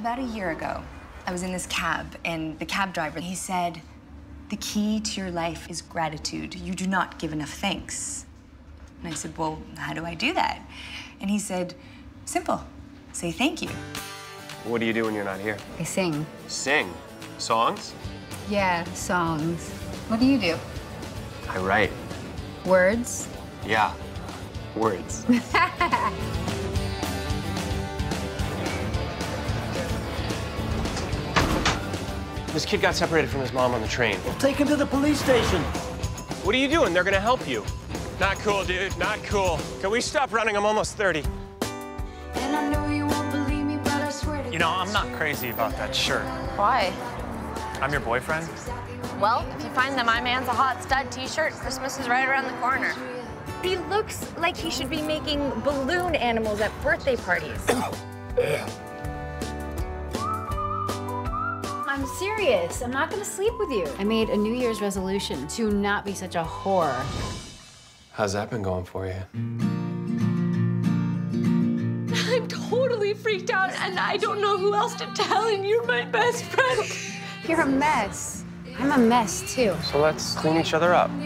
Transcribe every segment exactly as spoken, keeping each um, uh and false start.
About a year ago, I was in this cab, and the cab driver, he said, the key to your life is gratitude. You do not give enough thanks. And I said, well, how do I do that? And he said, simple, say thank you. What do you do when you're not here? I sing. Sing? Songs? Yeah, songs. What do you do? I write. Words? Yeah, words. This kid got separated from his mom on the train. Well, take him to the police station. What are you doing? They're gonna help you. Not cool, dude, not cool. Can we stop running? I'm almost thirty. And I know you won't believe me, but I swear to You know, I'm not crazy about that shirt. Why? I'm your boyfriend. Well, if you find the My Man's a Hot Stud t-shirt, Christmas is right around the corner. He looks like he should be making balloon animals at birthday parties. I'm serious. I'm not gonna sleep with you. I made a New Year's resolution to not be such a whore. How's that been going for you? I'm totally freaked out, and I don't know who else to tell, and you're my best friend. You're a mess. I'm a mess, too. So let's clean each other up.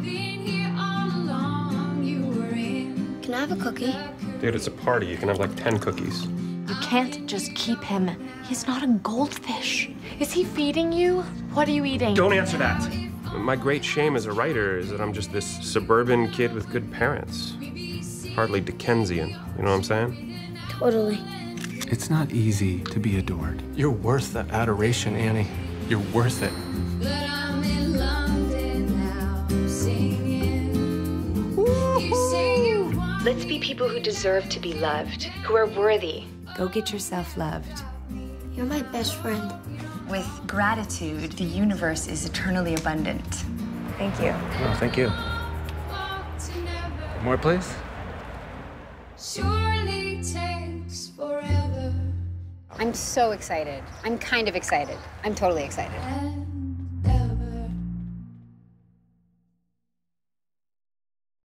Can I have a cookie? Dude, it's a party. You can have like ten cookies. You can't just keep him. He's not a goldfish. Is he feeding you? What are you eating? Don't answer that. My great shame as a writer is that I'm just this suburban kid with good parents. Hardly Dickensian, you know what I'm saying? Totally. It's not easy to be adored. You're worth the adoration, Annie. You're worth it. But I'm in London now, singing. You say you want Let's be people who deserve to be loved, who are worthy. Go get yourself loved. You're my best friend. With gratitude, the universe is eternally abundant. Thank you. Oh, thank you. More, please? Surely takes forever. I'm so excited. I'm kind of excited. I'm totally excited. And